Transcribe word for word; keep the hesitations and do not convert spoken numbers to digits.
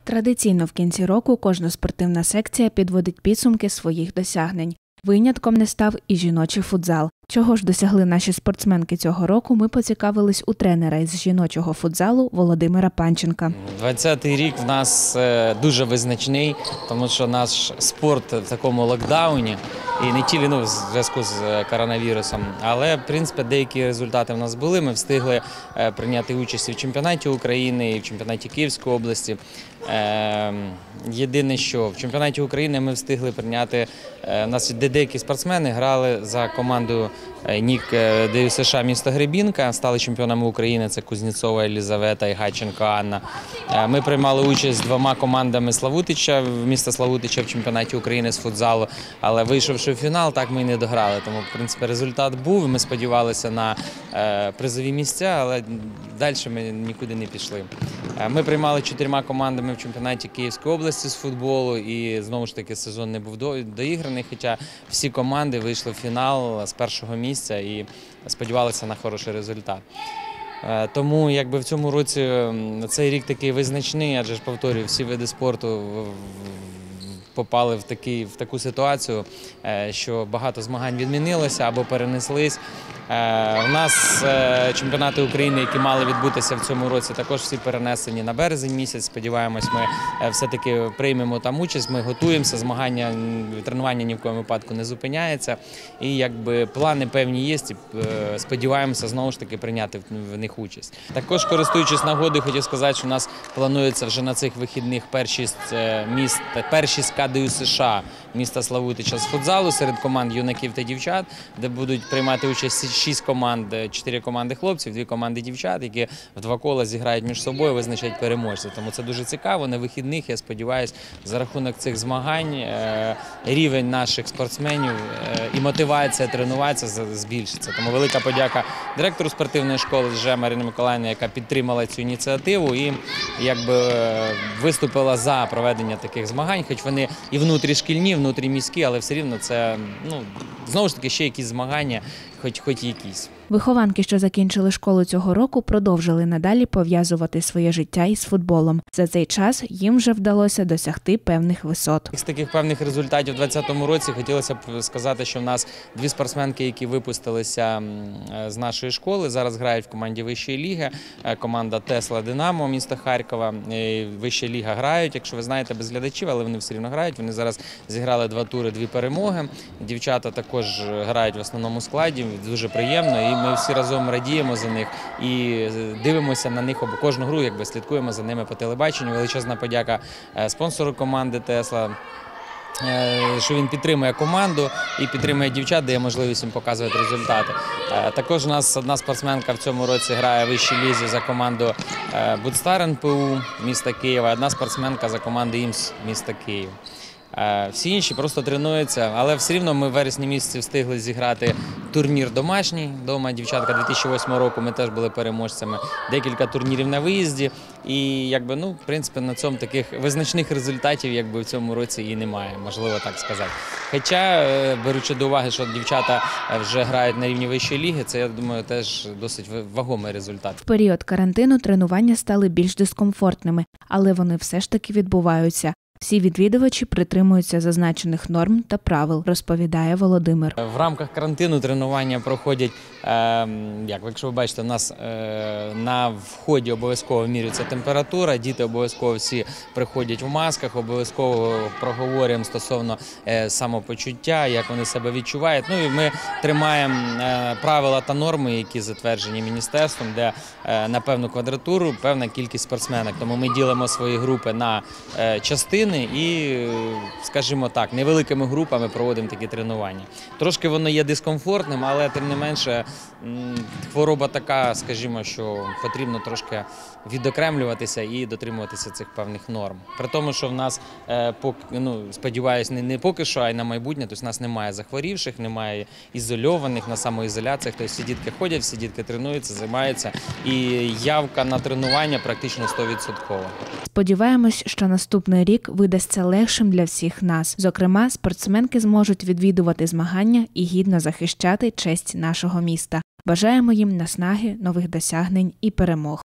Традиційно в кінці року кожна спортивна секція підводить підсумки своїх досягнень. Винятком не став і жіночий футзал. Чого ж досягли наші спортсменки цього року, ми поцікавились у тренера із жіночого футзалу Володимира Панченка. двадцятий рік в нас дуже визначний, тому що наш спорт в такому локдауні, і не тільки ну, в зв'язку з коронавірусом, але в принципі деякі результати в нас були. Ми встигли прийняти участь і в чемпіонаті України, і в чемпіонаті Київської області. Єдине, що в чемпіонаті України ми встигли прийняти, у нас деякі спортсмени грали за командою НІК ДЮСШ міста Гребінка, стали чемпіонами України, це Кузнєцова Елізавета і Гайченко Анна. Ми приймали участь з двома командами Славутича, міста Славутича в чемпіонаті України з футзалу, але вийшовши в фінал, так ми і не дограли. Тому, в принципі, результат був, ми сподівалися на призові місця, але далі ми нікуди не пішли. Ми приймали чотирма командами в чемпіонаті Київської області з футболу, і знову ж таки сезон не був доіграний, хоча всі команди вийшли в фінал з першого місця і сподівалися на хороший результат. Тому якби в цьому році цей рік такий визначний, адже ж повторюю, всі види спорту попали в, такий, в таку ситуацію, що багато змагань відмінилося або перенеслись. У нас чемпіонати України, які мали відбутися в цьому році, також всі перенесені на березень місяць. Сподіваємось, ми все-таки приймемо там участь, ми готуємося, змагання, тренування ні в якому випадку не зупиняється. І якби плани певні є, сподіваємося знову ж таки прийняти в них участь. Також, користуючись нагодою, хотів сказати, що у нас планується вже на цих вихідних першість міст, першість ка де ю ес ша міста Славутича з футзалу серед команд юнаків та дівчат, де будуть приймати участь шість команд, чотири команди хлопців, дві команди дівчат, які в два кола зіграють між собою, визначають переможців. Тому це дуже цікаво. На вихідних, я сподіваюся, за рахунок цих змагань рівень наших спортсменів і мотивація тренуватися збільшиться. Тому велика подяка директору спортивної школи Ж Марині Миколаївні, яка підтримала цю ініціативу і якби виступила за проведення таких змагань, хоч вони і внутрішкільні, внутріміські, але все рівно це, ну, знову ж таки, ще якісь змагання, хоч, хоч якісь. Вихованки, що закінчили школу цього року, продовжили надалі пов'язувати своє життя із футболом. За цей час їм вже вдалося досягти певних висот. З таких певних результатів у двадцятому році хотілося б сказати, що в нас дві спортсменки, які випустилися з нашої школи, зараз грають в команді Вищої ліги. Команда Тесла Динамо міста Харкова. Вища ліга грають, якщо ви знаєте, без глядачів, але вони все рівно грають. Вони зараз зіграли два тури, дві перемоги. Дівчата також грають в основному складі, дуже приємно. І ми всі разом радіємо за них і дивимося на них кожну гру, якби слідкуємо за ними по телебаченню. Величезна подяка спонсору команди Тесла, що він підтримує команду і підтримує дівчат, дає можливість їм показувати результати. Також у нас одна спортсменка в цьому році грає в вищій лізі за команду Будстар ен пе у міста Києва, одна спортсменка за команду ІМС міста Києва. Всі інші просто тренуються, але все рівно ми в вересні місяці встигли зіграти турнір домашній. Дома дівчатка дві тисячі восьмого року ми теж були переможцями. Декілька турнірів на виїзді. І якби, ну, в принципі, на цьому таких визначних результатів якби в цьому році і немає, можливо так сказати. Хоча, беручи до уваги, що дівчата вже грають на рівні вищої ліги, це, я думаю, теж досить вагомий результат. В період карантину тренування стали більш дискомфортними, але вони все ж таки відбуваються. Всі відвідувачі притримуються зазначених норм та правил, розповідає Володимир. В рамках карантину тренування проходять, як якщо ви бачите, у нас на вході обов'язково міряється температура, діти обов'язково всі приходять в масках, обов'язково проговорюємо стосовно самопочуття, як вони себе відчувають. Ну і ми тримаємо правила та норми, які затверджені міністерством, де на певну квадратуру певна кількість спортсменок. Тому ми ділимо свої групи на частини і, скажімо так, невеликими групами проводимо такі тренування. Трошки воно є дискомфортним, але тим не менше хвороба така, скажімо, що потрібно трошки відокремлюватися і дотримуватися цих певних норм. При тому, що в нас, ну, сподіваюся, не, не поки що, а й на майбутнє, тобто в нас немає захворівших, немає ізольованих на самоізоляціях, тобто всі дітки ходять, всі дітки тренуються, займаються, і явка на тренування практично сто відсотків. Сподіваємось, що наступний рік видасться легшим для всіх нас. Зокрема, спортсменки зможуть відвідувати змагання і гідно захищати честь нашого міста. Бажаємо їм наснаги, нових досягнень і перемог.